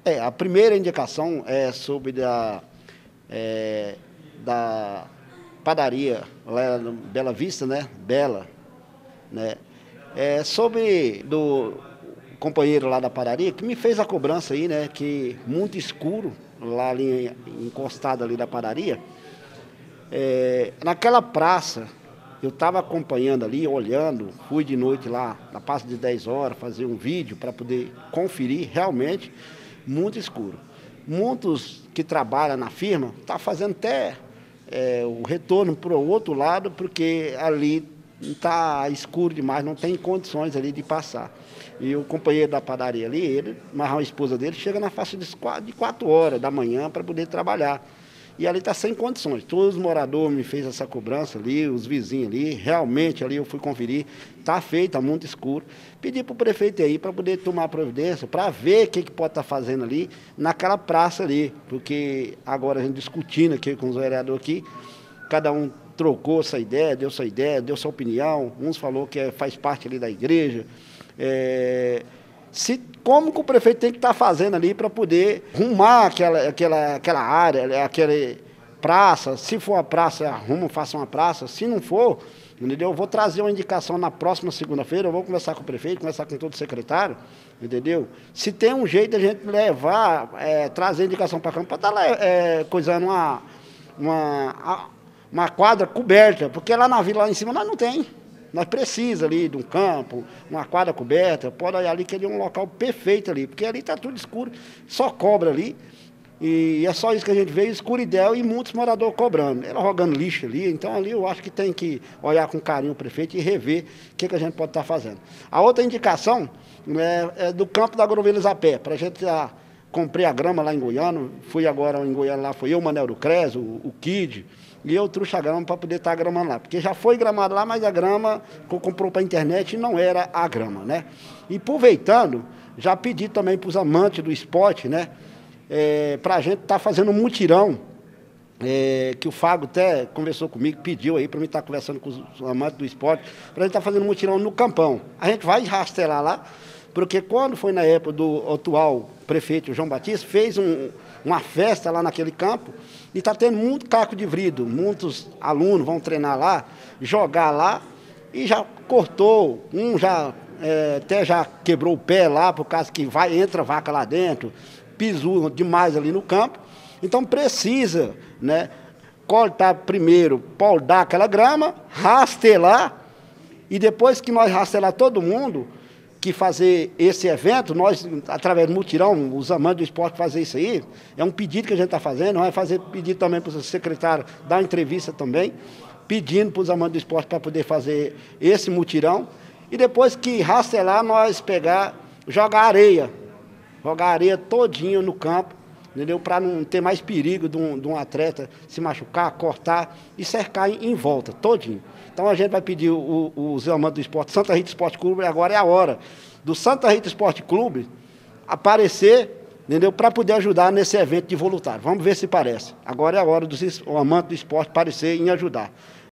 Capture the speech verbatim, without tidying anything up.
É, a primeira indicação é sobre da, é, da padaria lá no Bela Vista, né? Bela, né? É sobre do companheiro lá da padaria que me fez a cobrança aí, né? Que muito escuro, lá ali encostado ali da padaria. É, naquela praça, eu estava acompanhando ali, olhando, fui de noite lá, na praça de dez horas, fazer um vídeo para poder conferir realmente muito escuro. Muitos que trabalham na firma estão tá fazendo até é, o retorno para o outro lado, porque ali está escuro demais, não tem condições ali de passar. E o companheiro da padaria ali, ele, mas a esposa dele, chega na faixa de quatro, de quatro horas da manhã para poder trabalhar. E ali está sem condições. Todos os moradores me fez essa cobrança ali, os vizinhos ali, realmente ali eu fui conferir, está feito, está muito escuro. Pedi para o prefeito aí para poder tomar providência, para ver o que, que pode estar tá fazendo ali naquela praça ali, porque agora a gente discutindo aqui com os vereadores aqui, cada um trocou essa ideia, deu sua ideia, deu sua opinião, uns falou que é, faz parte ali da igreja. É, Se, como que o prefeito tem que estar tá fazendo ali para poder arrumar aquela, aquela, aquela área, aquela praça. Se for a praça, arruma, faça uma praça. Se não for, entendeu? Eu vou trazer uma indicação na próxima segunda-feira, eu vou conversar com o prefeito, conversar com todo o secretário, entendeu? Se tem um jeito de a gente levar, é, trazer indicação para cá, para estar tá, é, coisando uma, uma, uma quadra coberta, porque lá na vila, lá em cima, nós não tem. Nós precisamos ali de um campo, uma quadra coberta, pode olhar ali que ele é um local perfeito ali, porque ali está tudo escuro, só cobra ali, e é só isso que a gente vê, escuridão e muitos moradores cobrando, ela jogando lixo ali, então ali eu acho que tem que olhar com carinho o prefeito e rever o que, que a gente pode estar tá fazendo. A outra indicação é, é do campo da Agrovilas a pé, para a gente já comprei a grama lá em Goiânia, fui agora em Goiânia lá, foi eu, o Manel do Cres, o, o Kid, e eu trouxe a grama para poder estar tá gramando lá. Porque já foi gramado lá, mas a grama que eu comprou para a internet não era a grama, né? E aproveitando, já pedi também para os amantes do esporte, né? É, para a gente estar tá fazendo um mutirão, é, que o Fábio até conversou comigo, pediu aí para mim estar tá conversando com os amantes do esporte, para a gente estar tá fazendo um mutirão no Campão. A gente vai rastelar lá, porque quando foi na época do atual prefeito João Batista, fez um, uma festa lá naquele campo, e está tendo muito caco de vidro, muitos alunos vão treinar lá, jogar lá, e já cortou, um já é, até já quebrou o pé lá, por causa que vai, entra vaca lá dentro, pisou demais ali no campo, então precisa, né, cortar primeiro, poldar aquela grama, rastelar, e depois que nós rastelar todo mundo, que fazer esse evento, nós, através do mutirão, os amantes do esporte fazer isso aí, é um pedido que a gente está fazendo, vai fazer pedido também para o secretário dar uma entrevista também, pedindo para os amantes do esporte para poder fazer esse mutirão, e depois que rastelar, nós pegar, jogar areia, jogar areia todinho no campo, entendeu? Para não ter mais perigo de um, de um atleta se machucar, cortar e cercar em, em volta, todinho. Então a gente vai pedir o, o, os amantes do esporte, Santa Rita Esporte Clube, agora é a hora do Santa Rita Esporte Clube aparecer, entendeu? Para poder ajudar nesse evento de voluntário. Vamos ver se parece. Agora é a hora dos amantes do esporte aparecer em ajudar.